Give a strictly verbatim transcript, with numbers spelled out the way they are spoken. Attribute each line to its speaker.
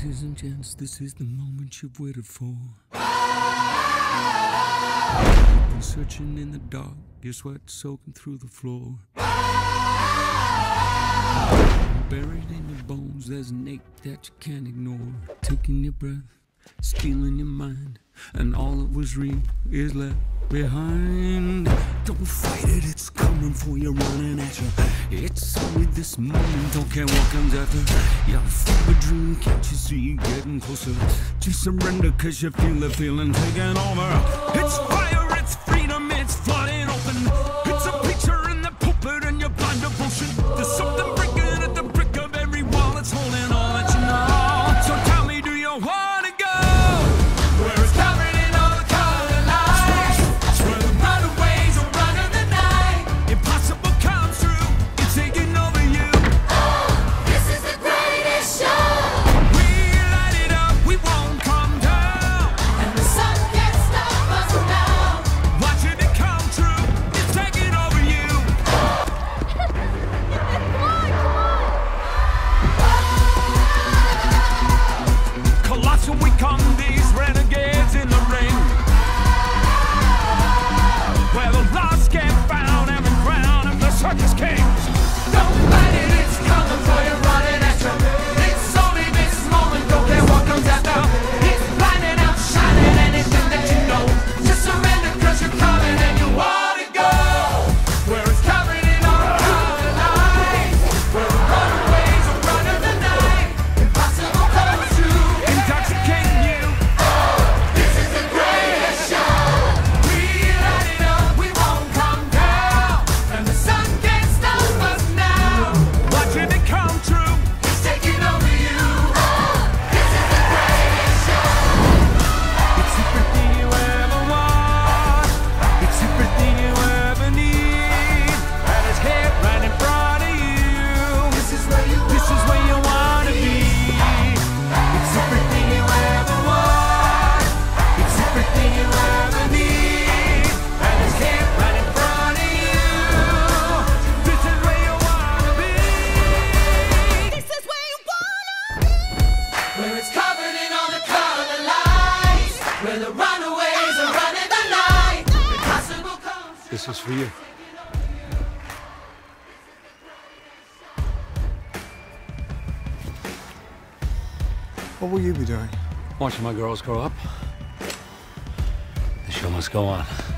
Speaker 1: Ladies and gents, this is the moment you've waited for. You've been searching in the dark, your sweat soaking through the floor. Buried in your bones, there's an ache that you can't ignore. Taking your breath, stealing your mind, and all that was real is left behind. Don't fight it, it's coming for you, running at you. It's only this moment, don't care what comes after. You're full of dream, can't you see you getting closer? Just surrender, cause you feel the feeling taking over. It's fire, it's freedom, it's flooding open. It's a picture in the pulpit and your blind devotion. There's something breaking at the brick of every wall that's holding all that you know. So tell me, do you want to go where it's covered in all the color lights? It's where the runaways are running the night. Impossible comes true, it's taking over you.
Speaker 2: This is the greatest show.
Speaker 1: We light it up, we won't come down.
Speaker 2: And the sun can't stop us now.
Speaker 1: Watching it come true, it's taking over you. Colossal, we come, these renegades in the ring, where the lost get found, every crown of the circus kings.
Speaker 2: Don't fight it, it's coming for you, running at you. It's only this moment, don't care what comes after. It's blinding out, shining anything that you know. Just surrender, cause you're coming and you want to go where it's covered in all the color lights. Where the runaways are running the night. Impossible comes true.
Speaker 1: Intoxicating you.
Speaker 2: This is the greatest show. We light it up, we won't come down. And the sun can't stop us now.
Speaker 1: Watching it come true.
Speaker 2: It's taking over you. This is the greatest show.
Speaker 1: It's everything you ever want. It's everything you ever need. And it's here right in front of you.
Speaker 2: This is where you
Speaker 1: This is where you wanna be. It's everything you ever want. It's everything you ever need. And it's here right in front of you. This is where you wanna be.
Speaker 2: This is where you wanna be. Where it's covered in all the color lights. Where the runaways are running the night. Impossible comes true.
Speaker 1: This is for you.
Speaker 3: What will you be doing?
Speaker 1: Watching my girls grow up. The show must go on.